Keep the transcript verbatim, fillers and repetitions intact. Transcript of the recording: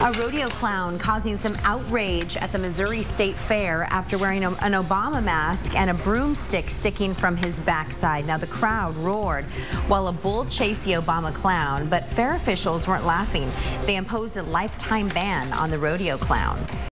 A rodeo clown causing some outrage at the Missouri State Fair after wearing a, an Obama mask and a broomstick sticking from his backside. Now the crowd roared while a bull chased the Obama clown, but fair officials weren't laughing. They imposed a lifetime ban on the rodeo clown.